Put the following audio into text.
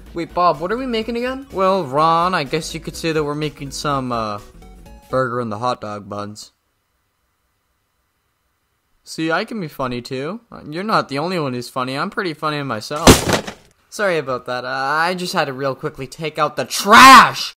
Wait, Bob, what are we making again? Well, Ron, I guess you could say that we're making some, burger in the hot dog buns. See, I can be funny too. You're not the only one who's funny. I'm pretty funny myself. Sorry about that. I just had to real quickly take out the trash!